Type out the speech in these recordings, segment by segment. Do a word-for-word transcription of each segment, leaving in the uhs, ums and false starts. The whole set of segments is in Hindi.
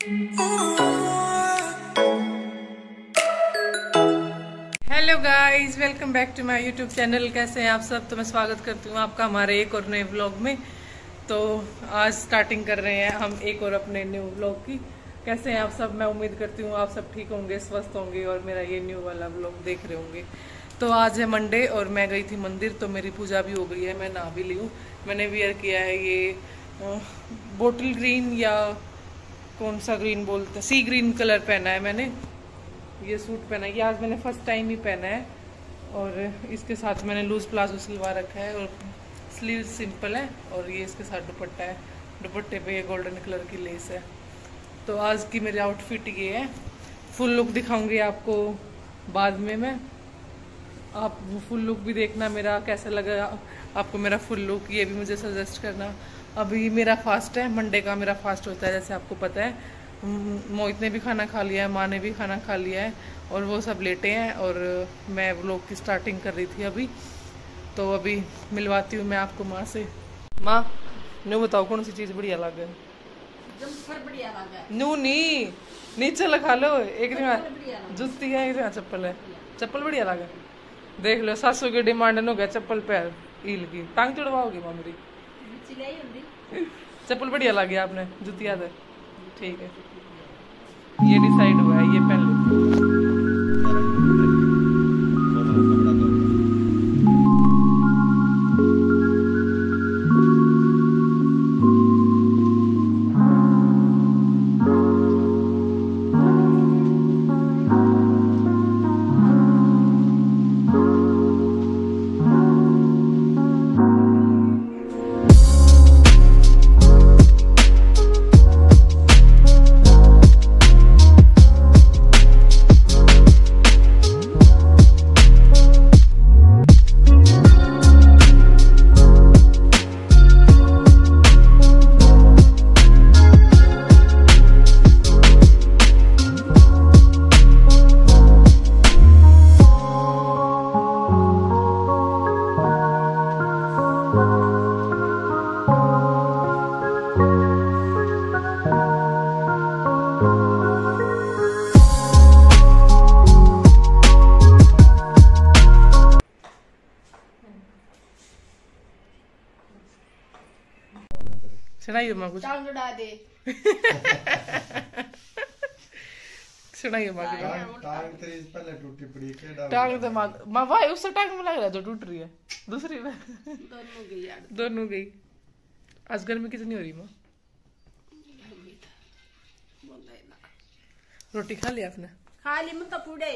Hello guys, welcome back to my YouTube channel. कैसे हैं आप सब? तो मैं स्वागत करती हूँ आपका हमारे एक और नए व्लॉग में। तो आज स्टार्टिंग कर रहे हैं हम एक और अपने न्यू व्लॉग की। कैसे हैं आप सब? मैं उम्मीद करती हूँ आप सब ठीक होंगे, स्वस्थ होंगे और मेरा ये न्यू वाला व्लॉग देख रहे होंगे। तो आज है मंडे और मैं गई थी मंदिर, तो मेरी पूजा भी हो गई है, मैं नहा भी ली हूँ। मैंने वियर किया है ये बोटल ग्रीन या कौन सा ग्रीन बोलते हैं, सी ग्रीन कलर पहना है मैंने। ये सूट पहना है, ये आज मैंने फर्स्ट टाइम ही पहना है। और इसके साथ मैंने लूज प्लाजो सिलवा रखा है और स्लीव सिंपल है। और ये इसके साथ दुपट्टा है, दुपट्टे पे ये गोल्डन कलर की लेस है। तो आज की मेरी आउटफिट ये है। फुल लुक दिखाऊंगी आपको बाद में मैं। आप वो फुल लुक भी देखना मेरा कैसा लगा आपको मेरा फुल लुक, ये भी मुझे सजेस्ट करना। अभी मेरा फास्ट है, मंडे का मेरा फास्ट होता है जैसे आपको पता है। मोहित ने भी खाना खा लिया है, माँ ने भी खाना खा लिया है और वो सब लेटे हैं और मैं व्लॉग की स्टार्टिंग कर रही थी अभी। तो अभी मिलवाती हूँ मैं आपको माँ से। माँ न्यू बताओ कौन सी चीज़ बढ़िया लगे? नू नी नीचे लगा लो। एक दिन जूती है, एक दिन चप्पल है। चप्पल बढ़िया लगे। देख लो सासू की डिमांड हो गया चप्पल पैर ईल की। टांग चढ़वाओगी माँ मेरी? चप्पल बढ़िया लगी आपने, जूती याद है? ठीक है, ये डिसाइड हुआ है, ये पहन लो। सुनाइए माँ कुछ। टांग उड़ा दे। सुनाइए माँ कुछ। टांग तेरी पहले टूटी पड़ी के डाल। टांग तो माँ माँ भाई उससे टांग में लग रहा है जो टूट रही है, दूसरी में दोनों गई यार, दोनों गई। आज गर्मी कितनी हो रही माँ? रोटी खा लिया आपने? खाली में तो पूड़े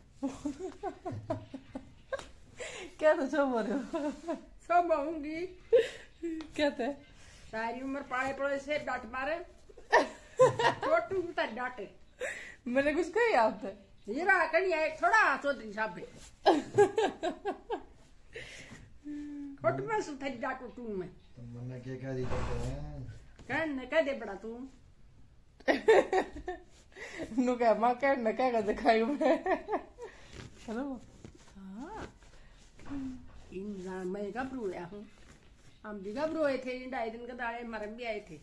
क्या तो सब बोल रहे हो? सब आऊंगी। क्या थे? सारी उम्र पाले पड़े से डांट मारे छोटू तो डांटे। मैंने कुछ कही आपसे? ये रहा कहीं एक थोड़ा चौधरी साहब पे छोटू में सुथरी डांटू तू में तो मैंने क्या कह दी करते हैं कहने कह दे बड़ा तू नु क्या माँ क्या न क्या कर दिखाई मैं हेलो। हाँ इंसान मैं घबरू गया हूँ, हम भी घबरोए थे। ढाई दिन का दाड़े मरम भी आए थे।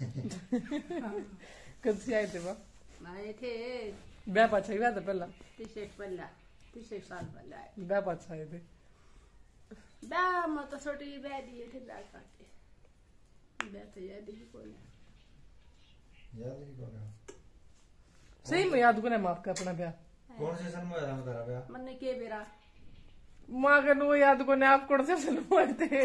कब से आए थे माँ? आए थे ब्याह पाछा ही था पहला, तीस एक पहला तीस एक साल पहले आए। ब्याह पाछा आए थे। ब्याह में तो छोटी ब्याह दिए थे, ब्याह काटे ब्याह तो याद ही कोई याद ही कौन है? सही में याद को नहीं माफ का अपना ब्याह। कौन से सन में हुआ तेरा ब्याह? मन्ने के बेरा माँ का नो याद को नहीं। आप कौन से सन में थे?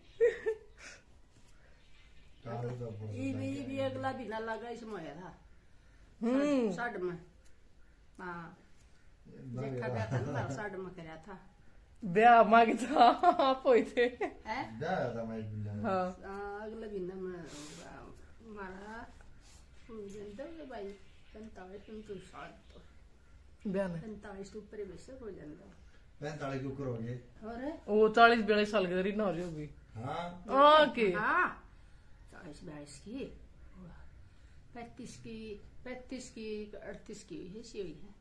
ये भी ये भी अगला भी ना लगा इसमें होया था। हम्म साढ़ में हाँ देखा गया था ना, साढ़ में कराया था ब्याह माँ की था आप हुए थे। हैं? ब्याह था मैं बिल्ला में। हाँ हाँ, अगला भी ना मैं हमारा जनता भाई पैंतालीस पैंतीस साल तो ब्याह ने पैंतालीस के ऊपर वैसे हो जाता। पैंतालीस के ऊपर हो गए और वो चालीस बयालीस साल की रीना हो रही होगी। हाँ ओके हाँ चालीस बयालीस की, पैंतीस की पैंतीस की अड़तीस की ऐसी हुई है।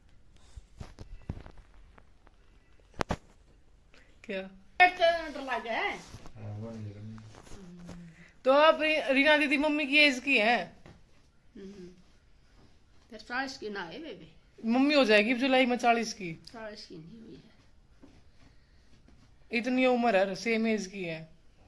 क्या लगा है तो आप रीना दीदी मम्मी की एज की हैं? फिर चालीस की ना है बेबी, मम्मी हो जाएगी जुलाई में चालीस की। चालीस की नहीं हुई है। इतनी उम्र है, सेम एज की है।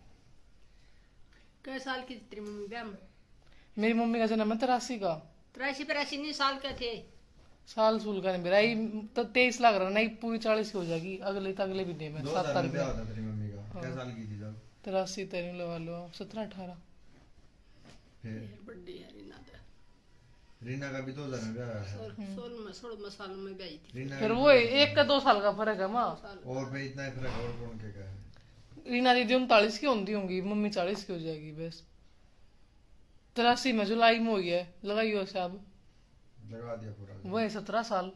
कै साल की थी तेरी मम्मी ब्याह में? मेरी मम्मी का जन्म है तिरासी का। तिरासी तिरासी नहीं साल के थे। साल सूल का नहीं मेरा, तो तेईस लाख रहा नहीं, पूरी चालीस की हो जाएगी अगले अगले महीने में, दो सात हजार तारीख में ब्याह में। होता तेरी मम्मी का, क्या साल की थी जब? तिरासी तेरी लगा लो, सत्रह अठारह। फिर यार बड्डी है रीना तो। रीना का भी दो हजार में ब्याह है। सोलह में सोलह साल में ब्याही थी। रीना फिर का वो एक का दो साल का फर्क है माँ। साल और भाई इतना ही फर्क है, और कौन के क्या है? रीना दीदी उनतालीस की होती होंगी, मम्मी चालीस की हो जाएगी बस। तिरासी में जुलाई में हुई है, लगाइयो हिसाब। लगा दिया पूरा। वो है सत्रह साल।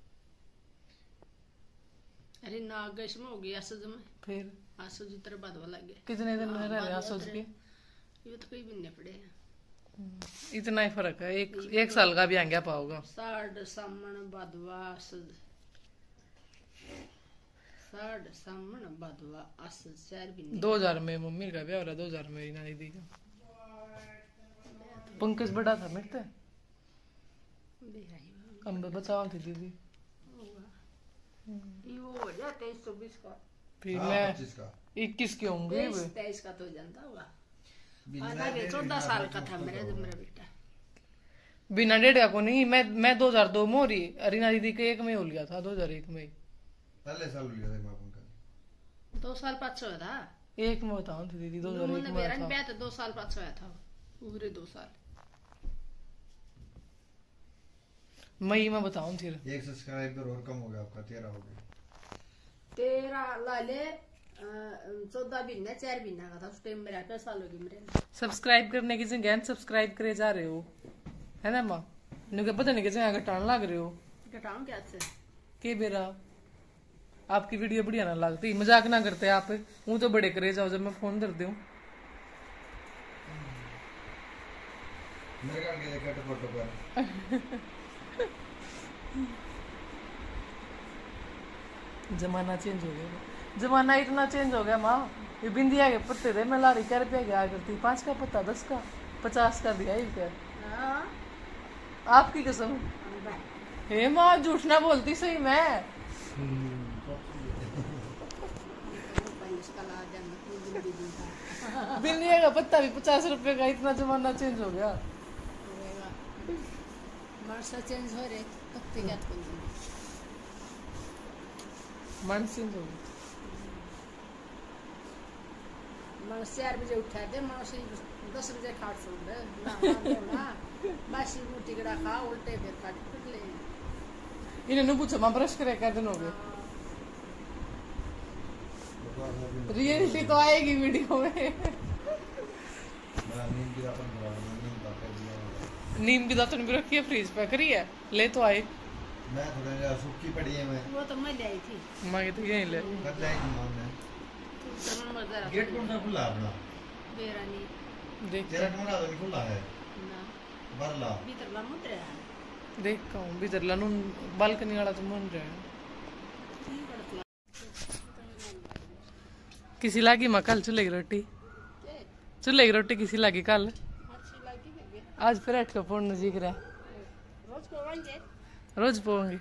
अरे ना अगस्त में हो गई आसज में, फिर आसज उतर बादवा लग गया। कितने दिन में रह रहे हैं सोच के? ये तो कोई भी नहीं पड़े हैं। इतना ही फर्क है, एक एक साल का भी आंग्या पाओगा। साढ़ सामण बादवा आसज, साढ़ सामण बादवा आसज चार भी नहीं। दो हजार में मम्मी का ब्याह हो रहा, दो हजार में रीना दीदी का। पंकज बड़ा था मेरे ते, अब बचाओ थी दीदी। ये वो हो जाए तेईस चौबीस का, फिर हाँ, मैं पच्चीस का। इक्कीस की होंगी। तेईस तेईस का तो जानता होगा। आधा के चौदह साल का था मेरा जब मेरा बेटा। बिना डेढ़ का को नहीं, मैं मैं दो हजार दो में हो रही, रीना दीदी के एक में हो लिया था, दो हजार एक में। पहले साल लिया था मां पंकज। दो साल पाँच हुआ था। एक में बताऊं थी दीदी, दो हजार एक में मेरा था। ब्याह तो दो साल पाँच हुआ था, पूरे दो साल। मई में बताऊं थी। एक सब्सक्राइबर और कम हो गया आपका, तेरह हो गया। तेरह लाले चौदह महीने चार महीना का था उस टाइम मेरा, क्या साल होगी मेरे। सब्सक्राइब करने की जगह सब्सक्राइब करे जा रहे हो, है ना माँ? इन्हें पता नहीं कैसे घटाने लग रहे हो। घटाऊं क्या से? के बेरा आपकी वीडियो बढ़िया ना लगती, मजाक ना करते आप। वो तो बड़े करे जाओ जब मैं फोन कर दूं। मेरे का के कट फोटो पर जमाना चेंज हो गया, जमाना इतना चेंज हो गया माँ। ये बिंदिया के पत्ते थे, मैं लारी क्या रुपया गया करती, पाँच का पत्ता दस का पचास का दिया ही क्या। हाँ, आपकी कसम। हे माँ झूठ ना बोलती सही मैं। बिंदिया का पत्ता भी पचास रुपए का, इतना जमाना चेंज हो गया। मार्शल चेंज हो रहे पत्ते क्या तो मन चेंज हो गया। मानस चार बजे उठा दे, मानस दस बजे खाट सो दे ना बासी रोटी कड़ा खा उल्टे फिर काट फिर ले। इन्हें पूछो माँ ब्रश करे क्या दिन हो गए। रियलिटी तो आएगी वीडियो में। मैं नींद की अपन बड़ा नींद का कर दिया। नीम की दातुन भी रखी है फ्रीज पे, करी है ले तो आए। मैं थोड़ा जरा सूखी पड़ी है। मैं वो तो मैं ले आई थी। मांगे तो यहीं ले। कब जाएगी मां ने? तो मैं जरा गेट कौन सा खुला है अपना? बेरा नहीं देख तेरा कमरा तो नहीं खुला है, ना बरला। भीतर ला मुद्रा है। देख का हूँ भीतर लानू बालकनी वाला तो मन रहा है। किसी लागी माँ कल चूल्हे की रोटी, चूल्हे की रोटी किसी लागी कल। अच्छी लगी बेबी। आज फिर अठ का फोन नजीक रहा, रोज को बन रोज पोंगी।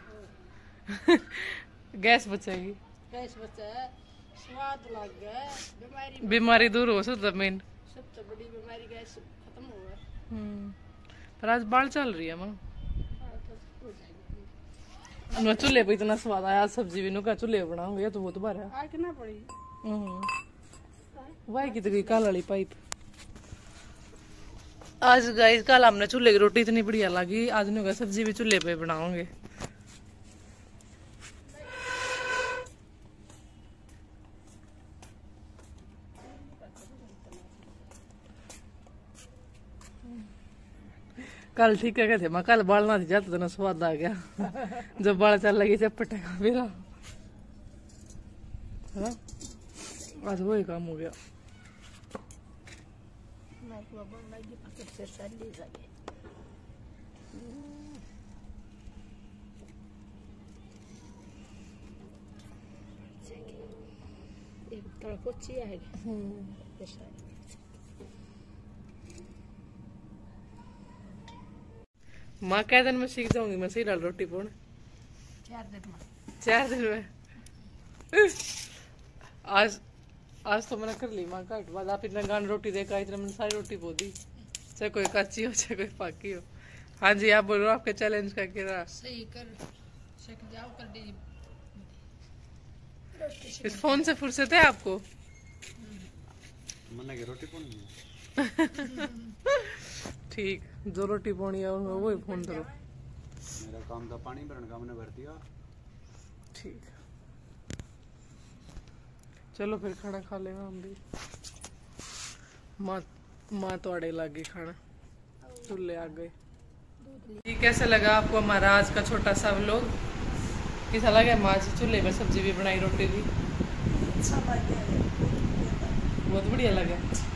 गैस बचेगी, गैस बचा है, स्वाद लग गया, बीमारी बीमारी दूर हो सकता मेन। सबसे बड़ी बीमारी गैस खत्म हो गया। पर आज बाढ़ चल रही है माँ। हाँ, तो हो जाएगी। मैं चूल्हे पे इतना स्वाद आया, सब्जी भी नुका चूल्हे बनाऊंगी तो बहुत बार है। आग ना पड़ी वाई की तो गई काल वाली पाइप। आज गाइस कल हमने चूल्हे की रोटी इतनी बढ़िया लगी, आज नुका सब्जी भी चूल्हे पे बनाओगे। कल ठीक है थे मैं, कल बाल ना थी जाता तो ना स्वाद आ गया। जब बाल चल लगी चपटे का मेरा, हाँ आज वही काम हो गया। एक थोड़ा कुछ है माँ क्या दिन में सीख जाऊंगी मैं सही दाल रोटी पोण? चार दिन में। चार दिन में। आज आज तो मैंने कर ली माँ का बाद आप इतना गान रोटी देखा इतना मैंने सारी रोटी बो दी, चाहे कोई कच्ची हो चाहे कोई पाकी हो। हाँ जी आप बोलो आपके चैलेंज का क्या? सही कर सक जाओ कर दी। इस फोन से फुर्सत है आपको? मना के रोटी पोनी ठीक, जो रोटी पोनी है उनमें वही फोन करो। मेरा काम था पानी भरने का, मैंने भर दिया। ठीक, चलो फिर खाना खा लेगा हम भी। माँ माँ तो अड़े लागे खाना, चूल्हे आ गए। ये कैसा लगा आपको हमारा आज का छोटा सा व्लॉग? कैसा लगा? माँ जी चूल्हे में सब्जी भी बनाई, रोटी भी, बहुत बढ़िया लगा।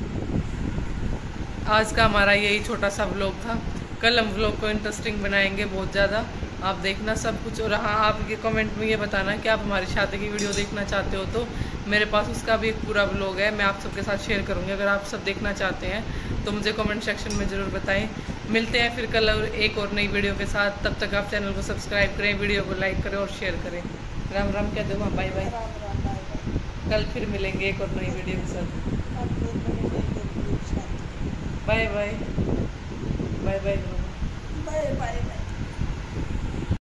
आज का हमारा यही छोटा सा व्लॉग था। कल हम व्लॉग को इंटरेस्टिंग बनाएंगे बहुत ज़्यादा, आप देखना सब कुछ। और हाँ, आपके कमेंट में ये बताना कि आप हमारी शादी की वीडियो देखना चाहते हो तो मेरे पास उसका भी एक पूरा व्लॉग है, मैं आप सबके साथ शेयर करूँगी। अगर आप सब देखना चाहते हैं तो मुझे कमेंट सेक्शन में ज़रूर बताएं। मिलते हैं फिर कल और एक और नई वीडियो के साथ। तब तक आप चैनल को सब्सक्राइब करें, वीडियो को लाइक करें और शेयर करें। राम राम कह दो, बाय बाय। कल फिर मिलेंगे एक और नई वीडियो के साथ। Bye bye bye bye bye.